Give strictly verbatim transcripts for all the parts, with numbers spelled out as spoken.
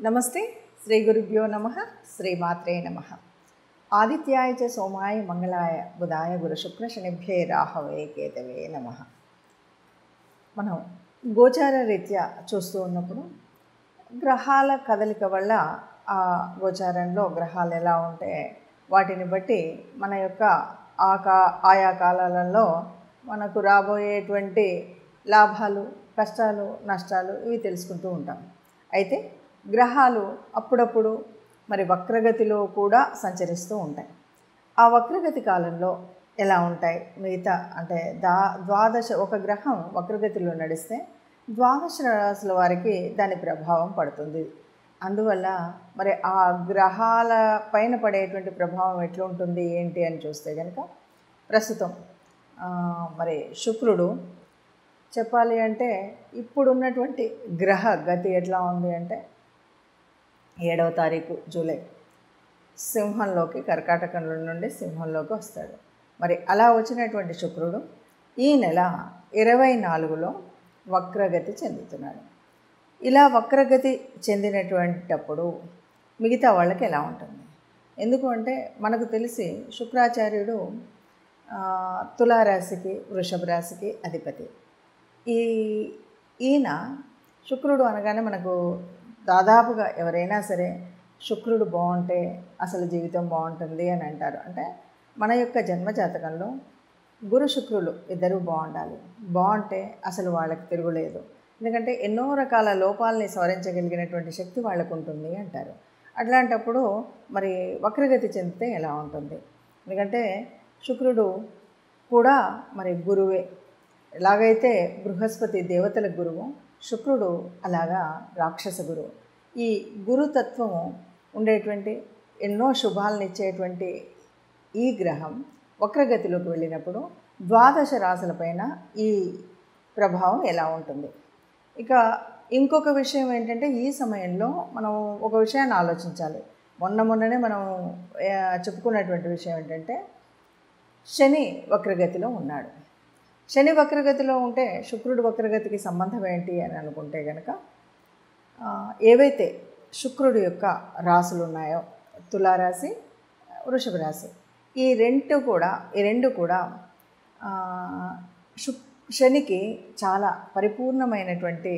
నమస్తే. శ్రీ గురుభ్యో నమః. శ్రీమాత్రే నమః. ఆదిత్యాయ చ సోమాయ మంగళాయ బుధాయ గురు శుక్ర శనిభ్యే రాహవే కేతవే నమః. మనం గోచార రీత్యా చూస్తూ ఉన్నప్పుడు గ్రహాల కదలిక వల్ల ఆ గోచారంలో గ్రహాలు ఎలా ఉంటే వాటిని బట్టి మన యొక్క ఆ కా ఆయా కాలాలలో మనకు రాబోయేటువంటి లాభాలు, కష్టాలు, నష్టాలు ఇవి తెలుసుకుంటూ ఉంటాం. అయితే గ్రహాలు అప్పుడప్పుడు మరి వక్రగతిలో కూడా సంచరిస్తూ ఉంటాయి. ఆ వక్రగతి కాలంలో ఎలా ఉంటాయి మిగతా అంటే దా ద్వాదశ ఒక గ్రహం వక్రగతిలో నడిస్తే ద్వాదశ రాశుల వారికి దాని ప్రభావం పడుతుంది. అందువల్ల మరి ఆ గ్రహాల పైన పడేటువంటి ప్రభావం ఎట్లుంటుంది ఏంటి అని చూస్తే కనుక ప్రస్తుతం మరి శుక్రుడు చెప్పాలి అంటే ఇప్పుడున్నటువంటి గ్రహ గతి ఎట్లా ఉంది అంటే ఏడవ తారీఖు జూలై సింహంలోకి కర్కాటకంలో నుండి సింహంలోకి వస్తాడు. మరి అలా వచ్చినటువంటి శుక్రుడు ఈ నెల ఇరవై నాలుగులో వక్రగతి చెందుతున్నాడు. ఇలా వక్రగతి చెందినటువంటిప్పుడు మిగతా వాళ్ళకి ఎలా ఉంటుంది? ఎందుకు అంటే మనకు తెలిసి శుక్రాచార్యుడు తులారాశికి వృషభ రాశికి అధిపతి. ఈ ఈయన శుక్రుడు అనగానే మనకు దాదాపుగా ఎవరైనా సరే శుక్రుడు బాగుంటే అసలు జీవితం బాగుంటుంది అని అంటారు. అంటే మన యొక్క జన్మజాతకంలో గురు శుక్రులు ఇద్దరూ బాగుండాలి. బాగుంటే అసలు వాళ్ళకి తిరుగులేదు. ఎందుకంటే ఎన్నో రకాల లోపాలని సవరించగలిగినటువంటి శక్తి వాళ్ళకు ఉంటుంది అంటారు. అట్లాంటప్పుడు మరి వక్రగతి చెందితే ఎలా ఉంటుంది? ఎందుకంటే శుక్రుడు కూడా మరి గురువే. ఎలాగైతే బృహస్పతి దేవతల గురువు, శుక్రుడు అలాగా రాక్షస గురువు. ఈ గురుతత్వము ఉండేటువంటి ఎన్నో శుభాలను ఇచ్చేటువంటి ఈ గ్రహం వక్రగతిలోకి వెళ్ళినప్పుడు ద్వాదశ రాశులపైన ఈ ప్రభావం ఎలా ఉంటుంది? ఇక ఇంకొక విషయం ఏంటంటే ఈ సమయంలో మనం ఒక విషయాన్ని ఆలోచించాలి. మొన్న మొన్ననే మనం చెప్పుకున్నటువంటి విషయం ఏంటంటే శని వక్రగతిలో ఉన్నాడు. శని వక్రగతిలో ఉంటే శుక్రుడు వక్రగతికి సంబంధం ఏంటి అని అనుకుంటే కనుక ఏవైతే శుక్రుడు యొక్క రాశులు ఉన్నాయో తులారాశి, వృషభ రాశి, ఈ రెండు కూడా ఈ రెండు కూడా శుక్ శనికి చాలా పరిపూర్ణమైనటువంటి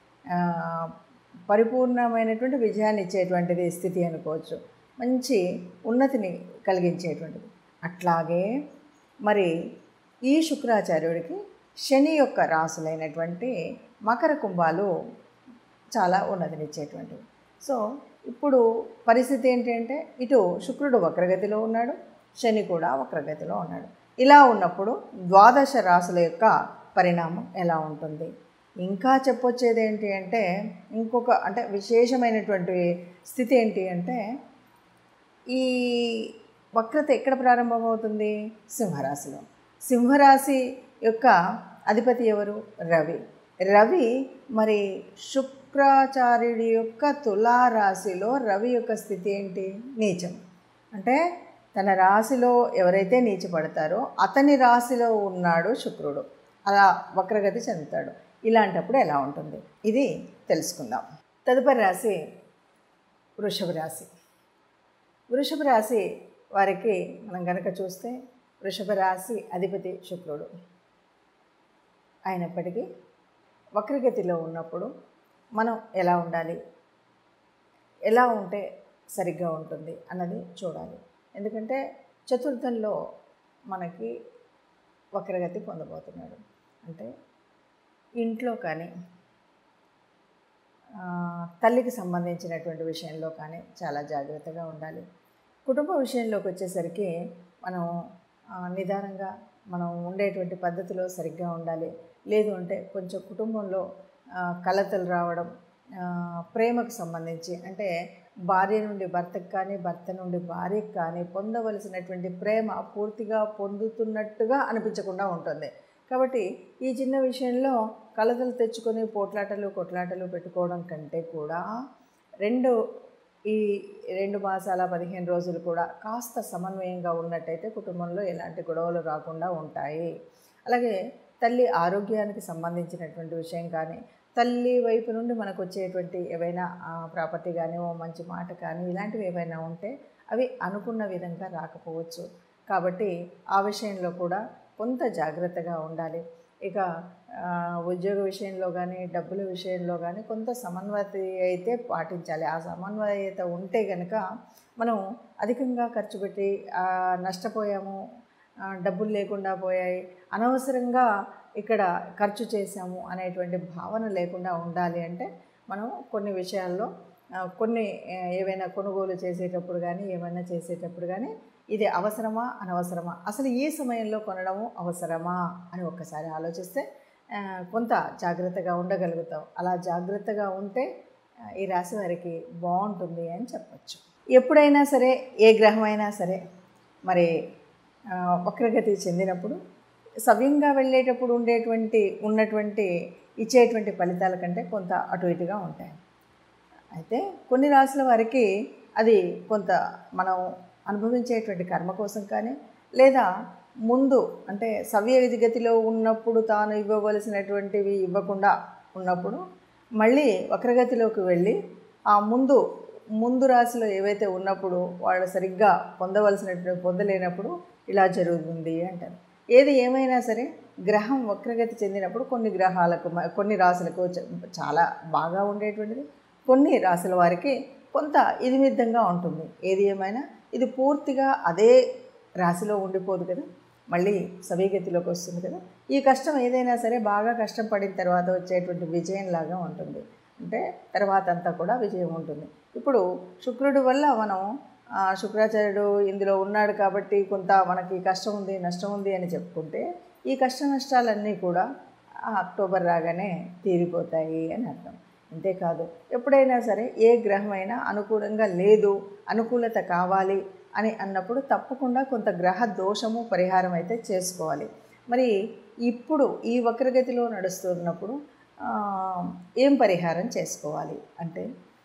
పరిపూర్ణమైనటువంటి విజయాన్ని ఇచ్చేటువంటిది స్థితి అనుకోవచ్చు. మంచి ఉన్నతిని కలిగించేటువంటిది. అట్లాగే మరి ఈ శుక్రాచార్యుడికి శని యొక్క రాశులైనటువంటి మకర కుంభాలు చాలా ఉన్నతినిచ్చేటువంటివి. సో ఇప్పుడు పరిస్థితి ఏంటి అంటే ఇటు శుక్రుడు వక్రగతిలో ఉన్నాడు, శని కూడా వక్రగతిలో ఉన్నాడు. ఇలా ఉన్నప్పుడు ద్వాదశ రాశుల యొక్క పరిణామం ఎలా ఉంటుంది? ఇంకా చెప్పొచ్చేది ఏంటి అంటే ఇంకొక అంటే విశేషమైనటువంటి స్థితి ఏంటి అంటే ఈ వక్రత ఎక్కడ ప్రారంభమవుతుంది? సింహరాశిలో. సింహరాశి యొక్క అధిపతి ఎవరు? రవి. రవి మరి శుక్రాచార్యుడి యొక్క తులారాశిలో రవి యొక్క స్థితి ఏంటి? నీచం. అంటే తన రాశిలో ఎవరైతే నీచపడతారో అతని రాశిలో ఉన్నాడు శుక్రుడు. అలా వక్రగతి చెందుతాడు. ఇలాంటప్పుడు ఎలా ఉంటుంది ఇది తెలుసుకుందాం. తదుపరి రాశి వృషభ రాశి. వృషభ రాశి వారికి మనం కనుక చూస్తే వృషభ రాశి అధిపతి శుక్రుడు అయినప్పటికీ వక్రగతిలో ఉన్నప్పుడు మనం ఎలా ఉండాలి, ఎలా ఉంటే సరిగ్గా ఉంటుంది అన్నది చూడాలి. ఎందుకంటే చతుర్థంలో మనకి వక్రగతి పొందబోతున్నాడు. అంటే ఇంట్లో కానీ తల్లికి సంబంధించినటువంటి విషయంలో కానీ చాలా జాగ్రత్తగా ఉండాలి. కుటుంబ విషయంలోకి వచ్చేసరికి మనం నిదానంగా మనం ఉండేటువంటి పద్ధతిలో సరిగ్గా ఉండాలి. లేదు అంటే కొంచెం కుటుంబంలో కలతలు రావడం, ప్రేమకు సంబంధించి అంటే భార్య నుండి భర్తకు కానీ భర్త నుండి భార్యకు కానీ పొందవలసినటువంటి ప్రేమ పూర్తిగా పొందుతున్నట్టుగా అనిపించకుండా ఉంటుంది. కాబట్టి ఈ చిన్న విషయంలో కలతలు తెచ్చుకొని పోట్లాటలు కొట్లాటలు పెట్టుకోవడం కంటే కూడా రెండు ఈ రెండు మాసాల పదిహేను రోజులు కూడా కాస్త సమన్వయంగా ఉన్నట్టయితే కుటుంబంలో ఎలాంటి గొడవలు రాకుండా ఉంటాయి. అలాగే తల్లి ఆరోగ్యానికి సంబంధించినటువంటి విషయం కానీ తల్లి వైపు నుండి మనకు వచ్చేటువంటి ఏవైనా ప్రాపర్టీ కానీ ఓ మంచి మాట కానీ ఇలాంటివి ఏవైనా ఉంటే అవి అనుకున్న విధంగా రాకపోవచ్చు. కాబట్టి ఆ విషయంలో కూడా కొంత జాగ్రత్తగా ఉండాలి. ఇక ఉద్యోగ విషయంలో కానీ డబ్బుల విషయంలో కానీ కొంత సమన్వయత అయితే పాటించాలి. ఆ సమన్వయత ఉంటే కనుక మనం అధికంగా ఖర్చు పెట్టి నష్టపోయాము, డబ్బులు లేకుండా పోయాయి, అనవసరంగా ఇక్కడ ఖర్చు చేశాము అనేటువంటి భావన లేకుండా ఉండాలి. అంటే మనం కొన్ని విషయాల్లో కొన్ని ఏవైనా కొనుగోలు చేసేటప్పుడు కానీ ఏమైనా చేసేటప్పుడు కానీ ఇది అవసరమా అనవసరమా, అసలు ఈ సమయంలో కొనడము అవసరమా అని ఒక్కసారి ఆలోచిస్తే కొంత జాగ్రత్తగా ఉండగలుగుతాం. అలా జాగ్రత్తగా ఉంటే ఈ రాశి వారికి బాగుంటుంది అని చెప్పచ్చు. ఎప్పుడైనా సరే ఏ గ్రహమైనా సరే మరి వక్రగతి చెందినప్పుడు సవ్యంగా వెళ్ళేటప్పుడు ఉండేటువంటి ఉన్నటువంటి ఇచ్చేటువంటి ఫలితాల కంటే కొంత అటు ఇటుగా ఉంటాయి. అయితే కొన్ని రాశుల వారికి అది కొంత మనం అనుభవించేటువంటి కర్మ కోసం కానీ లేదా ముందు అంటే సవ్య విధిగతిలో ఉన్నప్పుడు తాను ఇవ్వవలసినటువంటివి ఇవ్వకుండా ఉన్నప్పుడు మళ్ళీ వక్రగతిలోకి వెళ్ళి ఆ ముందు ముందు రాశిలో ఏవైతే ఉన్నప్పుడు వాళ్ళు సరిగ్గా పొందవలసినటువంటి పొందలేనప్పుడు ఇలా జరుగుతుంది అంటారు. ఏది ఏమైనా సరే గ్రహం వక్రగతి చెందినప్పుడు కొన్ని గ్రహాలకు కొన్ని రాశులకు చాలా బాగా ఉండేటువంటిది, కొన్ని రాశుల వారికి కొంత ఇది విధంగా ఉంటుంది. ఏది ఏమైనా ఇది పూర్తిగా అదే రాశిలో ఉండిపోదు కదా, మళ్ళీ సవ్యగతిలోకి వస్తుంది కదా. ఈ కష్టం ఏదైనా సరే బాగా కష్టం పడిన తర్వాత వచ్చేటువంటి విజయంలాగా ఉంటుంది. అంటే తర్వాత అంతా కూడా విజయం ఉంటుంది. ఇప్పుడు శుక్రుడి వల్ల మనం శుక్రాచార్యుడు ఇందులో ఉన్నాడు కాబట్టి కొంత మనకి కష్టం ఉంది నష్టం ఉంది అని చెప్పుకుంటే ఈ కష్ట నష్టాలన్నీ కూడా అక్టోబర్ రాగానే తీరిపోతాయి అని అర్థం. అంతేకాదు ఎప్పుడైనా సరే ఏ గ్రహమైనా అనుకూలంగా లేదు, అనుకూలత కావాలి అని అన్నప్పుడు తప్పకుండా కొంత గ్రహ దోషము పరిహారం అయితే చేసుకోవాలి. మరి ఇప్పుడు ఈ వక్రగతిలో నడుస్తున్నప్పుడు ఏం పరిహారం చేసుకోవాలి అంటే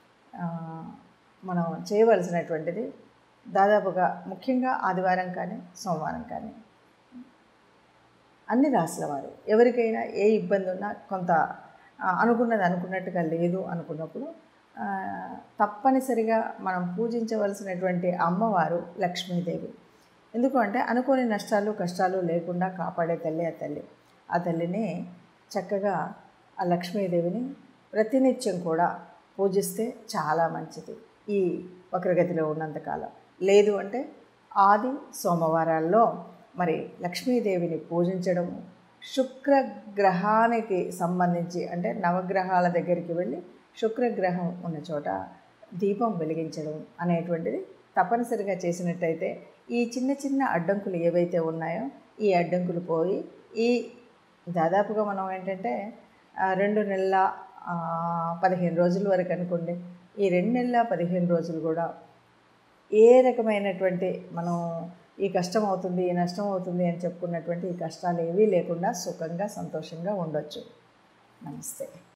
మనం చేయవలసినటువంటిది దాదాపుగా ముఖ్యంగా ఆదివారం కానీ సోమవారం కానీ అన్ని రాశుల వారు ఎవరికైనా ఏ ఇబ్బంది ఉన్నా కొంత అనుకున్నది అనుకున్నట్టుగా లేదు అనుకున్నప్పుడు తప్పనిసరిగా మనం పూజించవలసినటువంటి అమ్మవారు లక్ష్మీదేవి. ఎందుకు అంటే అనుకోని నష్టాలు కష్టాలు లేకుండా కాపాడే తల్లి ఆ తల్లి. ఆ తల్లిని చక్కగా ఆ లక్ష్మీదేవిని ప్రతినిత్యం కూడా పూజిస్తే చాలా మంచిది ఈ వక్రగతిలో ఉన్నంతకాలం. లేదు అంటే ఆది సోమవారాల్లో మరి లక్ష్మీదేవిని పూజించడము, శుక్రగ్రహానికి సంబంధించి అంటే నవగ్రహాల దగ్గరికి వెళ్ళి శుక్రగ్రహం ఉన్న చోట దీపం వెలిగించడం అనేటువంటిది తప్పనిసరిగా చేసినట్టయితే ఈ చిన్న చిన్న అడ్డంకులు ఏవైతే ఉన్నాయో ఈ అడ్డంకులు పోయి ఈ దాదాపుగా మనం ఏంటంటే రెండు నెలల పదిహేను రోజుల వరకు అనుకోండి, ఈ రెండు నెలల పదిహేను రోజులు కూడా ఏ రకమైనటువంటి మనం ఈ కష్టం అవుతుంది ఈ నష్టం అవుతుంది అని చెప్పుకున్నటువంటి ఈ కష్టాలు ఏవీ లేకుండా సుఖంగా సంతోషంగా ఉండొచ్చు. నమస్తే.